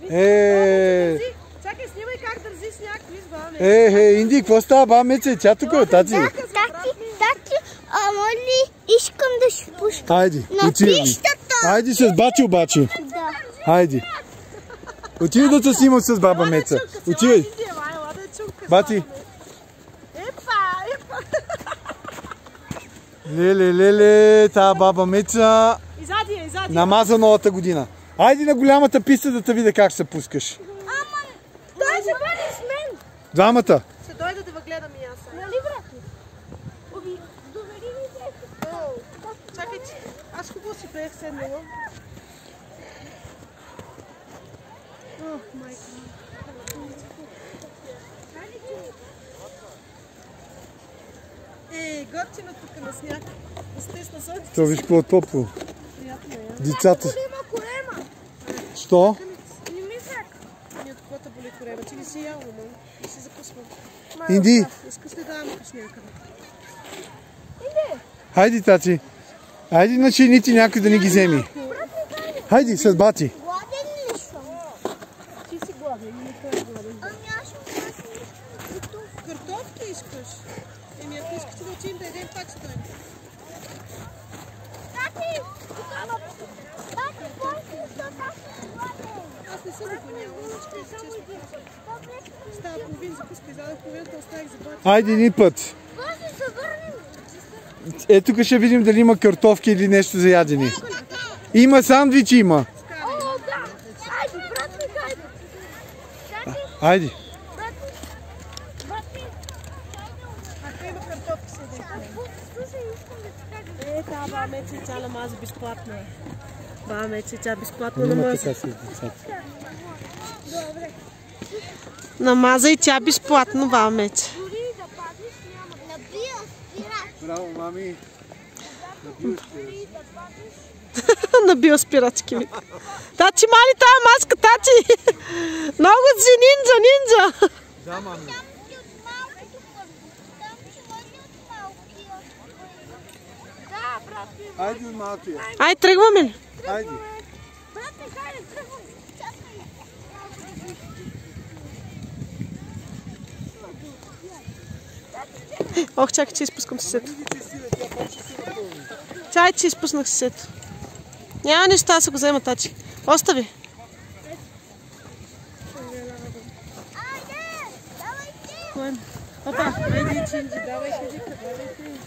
Чакай, снимай как държи сняг, виж, баба Меца. Инди, какво става, баба Меца? Тя тук е, тати. Тати, моли, искам да се спускам. Хайде, на пищата. Хайде с бачи обаче. Да. Хайде. Отивай да се снимам с баба Меца. Отивай. Бати. Леле, тая баба Меца намаза новата година. Айди на голямата писта да те видя как се пускаш. Ама, той ще бъде с мен. Двамата. Ще дойда да въгледам и аз. Нали, брат? Довери ми се. Чакай, аз хубаво си бех седнала. Ох, майка. Готино тук на сняг. Да стесна слънце. То виж какво е топло. Приятно е. Децата. Има корема. Що? Не мислях. Ние от каквото боли корема. Ти не си ял, но не си закусвам. Инди. Искаш ли да дам къш някъде? Хайди, тати. Хайди на чините някой да не ги вземи. Хайди, с бати. Гладен ли съм? Ти си гладен, не той е гладен. Ами аз съм Картофки искаш? Еми ако искате да отидем да едем, пак ще дойдем. Тати, после Аз не съм гоняла, ще е честно. Става половин закуска, изядах половината, оставих за бати. Хайди ни път. се върнем. Тук ще видим дали има картофки или нещо за ядене. Има сандвичи, има. О, да. Хайде, брат ми, хайде. Хайди. Ако има картофки, се едем. Тази баба Меца и тя намаза безплатно. Баба Меца и тя безплатно намаза. Намаза и тя безплатно, баба Меца. Дори да падиш, няма. Набия спирачки. Браво, мами. На биоспирачки ми. Тачи, мали тази маска, тачи! Много си нинджа! Да, мами. Там си от малкото там ще бъде от малкия. Да, брат ми. Хайди от малкия. Ай, тръгваме ли? Хайди. Брат ми, хайде, тръгваме. Чакай. Ох, чакай, че изпускам сисето. Чай, че изпуснах сисето. Няма нищо, аз се го взема, тачи. Остави. Айде, давайте. Папа, айде, Чинджи, давай, ходи.